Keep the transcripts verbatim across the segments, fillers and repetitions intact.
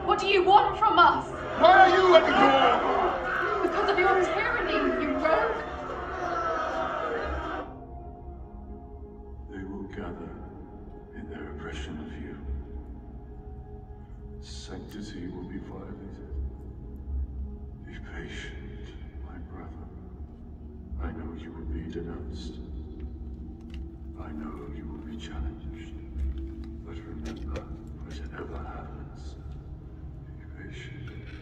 What do you want from us? Why are you at the door? Because of your tyranny, you rogue. They will gather in their oppression of you. Sanctity will be violated. Be patient, my brother. I know you will be denounced. I know you will be challenged. But remember, whatever happens, be patient.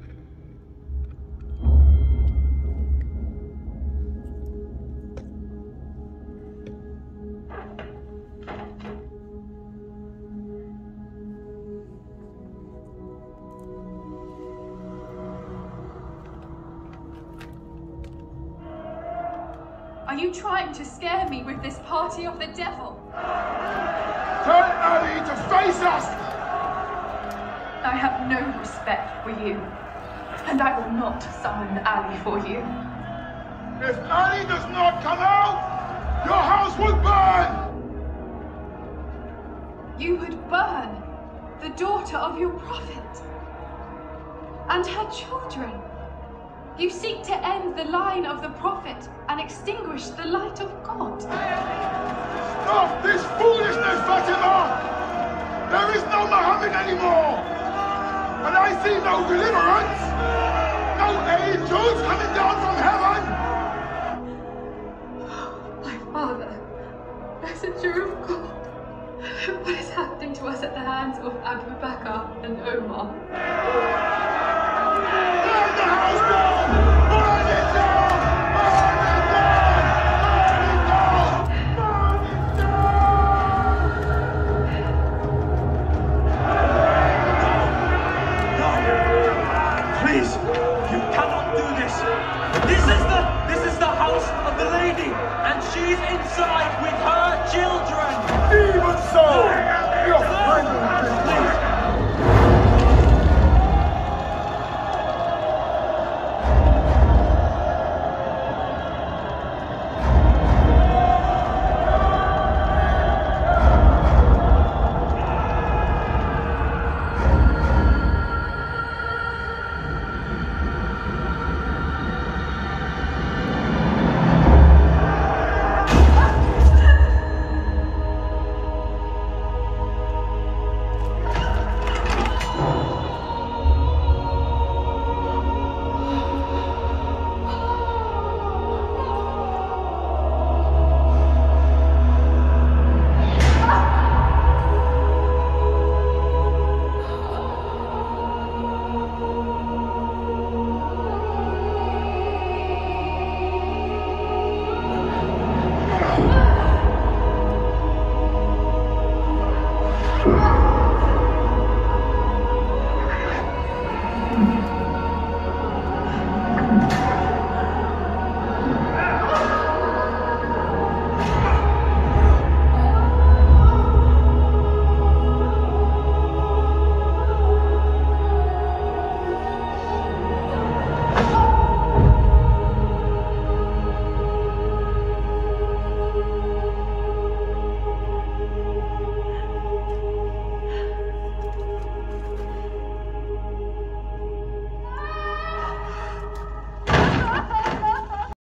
Are you trying to scare me with this party of the devil? Tell Ali to face us! I have no respect for you, and I will not summon Ali for you. If Ali does not come out, your house will burn! You would burn the daughter of your prophet and her children. You seek to end the line of the prophet and extinguish the light of God. Stop this foolishness, Fatima! There is no Muhammad anymore! And I see no deliverance! No angels coming down from heaven! My father, messenger of God, what is happening to us at the hands of Abu Bakr and Omar? Burn the house down! Burn it down! Burn it down! Burn it No! Please! You cannot do this! This is the this is the house of the lady, and she's inside with her children! Even so!